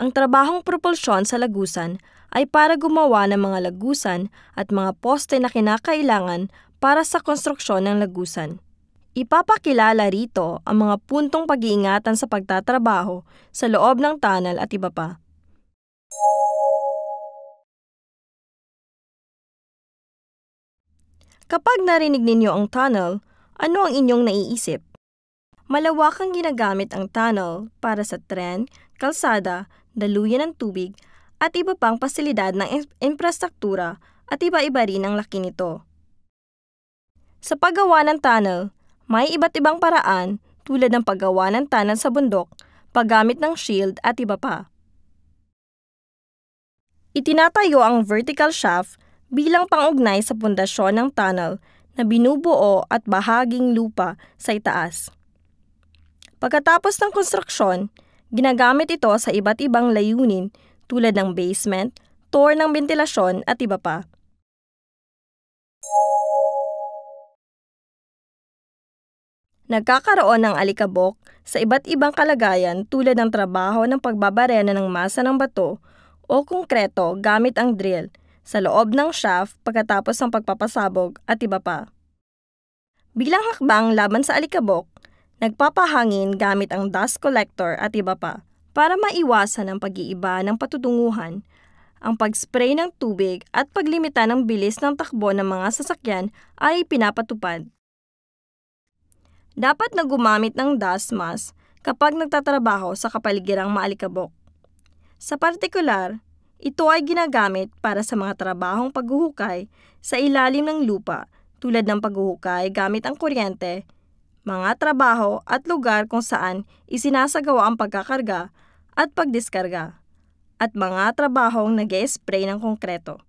Ang trabahong propulsion sa lagusan ay para gumawa ng mga lagusan at mga poste na kinakailangan para sa konstruksyon ng lagusan. Ipapakilala rito ang mga puntong pag-iingatan sa pagtatrabaho sa loob ng tunnel at iba pa. Kapag narinig ninyo ang tunnel, ano ang inyong naiisip? Malawakang ginagamit ang tunnel para sa tren, kalsada, daluyan ng tubig, at iba pang pasilidad ng infrastruktura at iba-iba rin ang laki nito. Sa paggawa ng tunnel, may iba't ibang paraan tulad ng paggawa ng tunnel sa bundok, paggamit ng shield at iba pa. Itinatayo ang vertical shaft bilang pangugnay sa pundasyon ng tunnel na binubuo at bahaging lupa sa itaas. Pagkatapos ng konstruksyon, ginagamit ito sa iba't ibang layunin tulad ng basement, tour ng bentilasyon at iba pa. Nagkakaroon ng alikabok sa iba't ibang kalagayan tulad ng trabaho ng pagbabarena ng masa ng bato o konkreto gamit ang drill sa loob ng shaft pagkatapos ng pagpapasabog at iba pa. Bilang hakbang laban sa alikabok, nagpapahangin gamit ang dust collector at iba pa para maiwasan ang pag-iiba ng patutunguhan, ang pag-spray ng tubig at paglimita ng bilis ng takbo ng mga sasakyan ay pinapatupad. Dapat na gumamit ng dust mask kapag nagtatrabaho sa kapaligiran maalikabok. Sa partikular, ito ay ginagamit para sa mga trabahong paghuhukay sa ilalim ng lupa tulad ng paghuhukay gamit ang kuryente, mga trabaho at lugar kung saan isinasagawa ang pagkakarga at pagdiskarga, at mga trabahong nag-e-spray ng konkreto.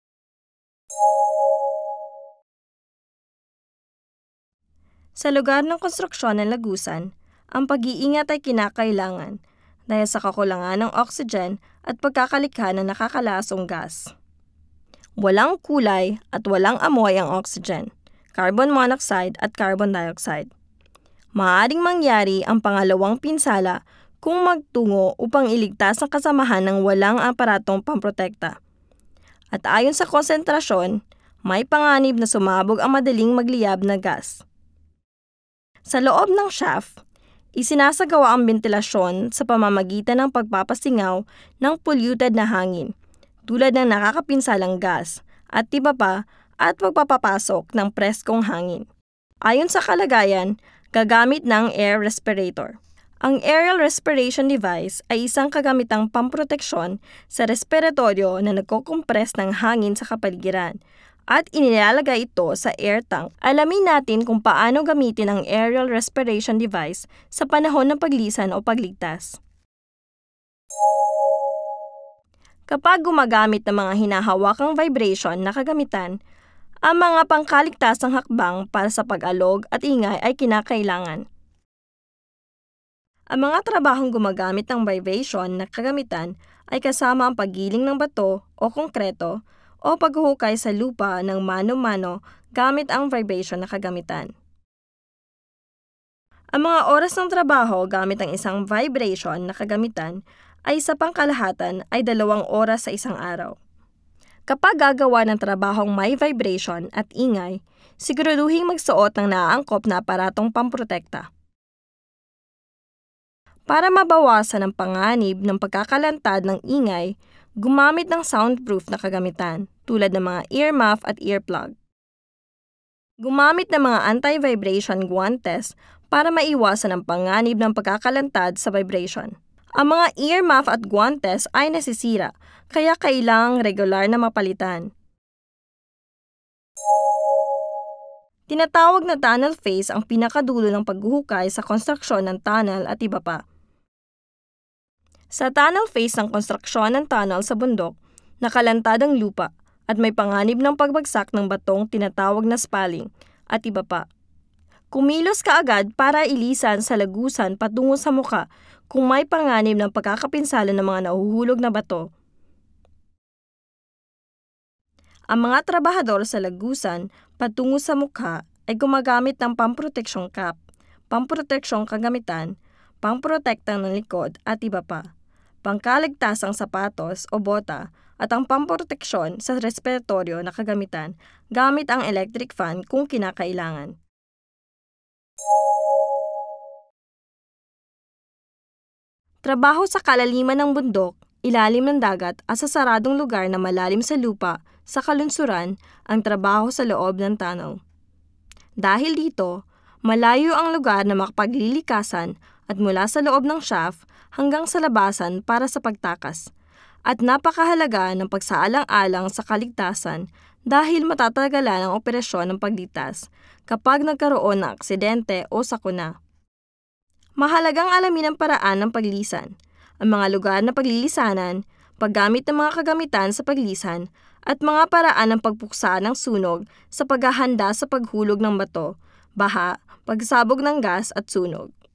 Sa lugar ng konstruksyon ng lagusan, ang pag-iingat ay kinakailangan dahil sa kakulangan ng oxygen at pagkakalikha ng nakakalasong gas. Walang kulay at walang amoy ang oxygen, carbon monoxide at carbon dioxide. Maaaring mangyari ang pangalawang pinsala kung magtungo upang iligtas ang kasamahan ng walang aparatong pamprotekta. At ayon sa konsentrasyon, may panganib na sumabog ang madaling magliyab na gas. Sa loob ng shaft, isinasagawa ang bentilasyon sa pamamagitan ng pagpapasingaw ng polluted na hangin, tulad ng nakakapinsalang gas at iba pa at pagpapapasok ng preskong hangin. Ayon sa kalagayan, gagamit ng air respirator. Ang aerial respiration device ay isang kagamitang pamproteksyon sa respiratoryo na nagkokompress ng hangin sa kapaligiran at inilalagay ito sa air tank. Alamin natin kung paano gamitin ang aerial respiration device sa panahon ng paglisan o pagligtas. Kapag gumagamit ng mga hinahawakang vibration na kagamitan, ang mga pangkaligtasang hakbang para sa pag-alog at ingay ay kinakailangan. Ang mga trabahong gumagamit ng vibration na kagamitan ay kasama ang paggiling ng bato o konkreto o paghuhukay sa lupa ng mano-mano gamit ang vibration na kagamitan. Ang mga oras ng trabaho gamit ang isang vibration na kagamitan ay sa pangkalahatan ay 2 oras sa isang araw. Kapag gagawa ng trabahong may vibration at ingay, siguraduhing magsuot ng naaangkop na aparatong pamprotekta. Para mabawasan ang panganib ng pagkakalantad ng ingay, gumamit ng soundproof na kagamitan tulad ng mga ear muff at earplug. Gumamit ng mga anti-vibration guantes para maiwasan ang panganib ng pagkakalantad sa vibration. Ang mga ear muff at guantes ay nasisira, kaya kailangang regular na mapalitan. Tinatawag na tunnel phase ang pinakadulo ng paghuhukay sa konstruksyon ng tunnel at iba pa. Sa tunnel phase ng konstruksyon ng tunnel sa bundok, nakalantad ang lupa at may panganib ng pagbagsak ng batong tinatawag na spalling at iba pa. Kumilos ka agad para ilisan sa lagusan patungo sa muka kung may panganib ng pagkakapinsala ng mga nahuhulog na bato. Ang mga trabahador sa lagusan patungo sa mukha ay gumagamit ng pamproteksyong cap, pamproteksyong kagamitan, pamprotekta ng likod at iba pa, pangkaligtasang sapatos o bota, at ang pamproteksyon sa respiratoryo na kagamitan gamit ang electric fan kung kinakailangan. Trabaho sa kalaliman ng bundok, ilalim ng dagat at sa saradong lugar na malalim sa lupa, sa kalunsuran, ang trabaho sa loob ng tunnel. Dahil dito, malayo ang lugar na makapaglilikasan at mula sa loob ng shaft hanggang sa labasan para sa pagtakas. At napakahalaga ng pagsaalang-alang sa kaligtasan dahil matatagalan ang operasyon ng pagligtas kapag nagkaroon ng aksidente o sakuna. Mahalagang alamin ang paraan ng paglisan, ang mga lugar na paglilisanan, paggamit ng mga kagamitan sa paglisan, at mga paraan ng pagpuksa ng sunog sa paghahanda sa paghulog ng bato, baha, pagsabog ng gas at sunog.